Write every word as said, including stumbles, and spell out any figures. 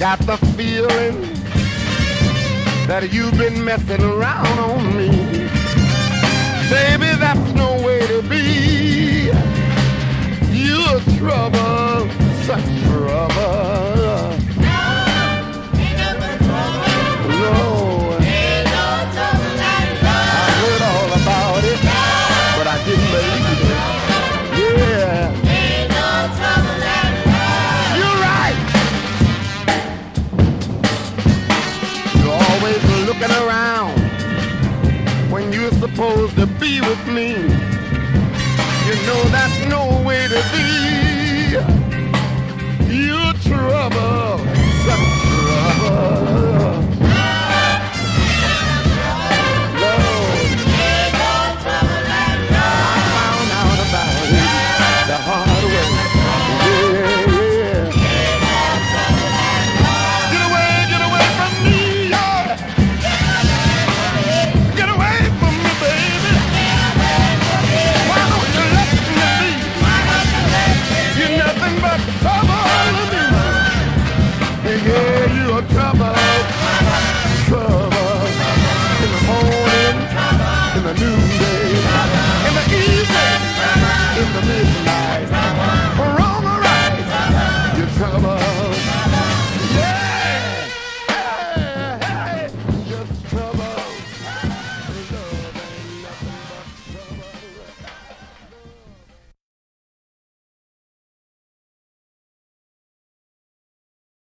got the feeling that you've been messing around on me. Baby, that's no way to be. You're trouble, such trouble. No, ain't no trouble. No, ain't no trouble like love. I heard all about it, but I didn't believe it. Yeah. Ain't no trouble like love. You're right. You're always looking around when you're supposed to be with me. You know that's no way to be. You're trouble, such trouble. Lord, ain't no trouble like love. I found out about it the hard way. Yeah, yeah. Ain't no trouble like love. Get away, get away from me, Lord. Get away from me, baby. Why don't you let me be? You're nothing but trouble to me. Yeah, yeah, you're trouble, trouble. In the morning, in the noonday, in the evening, in the midnight.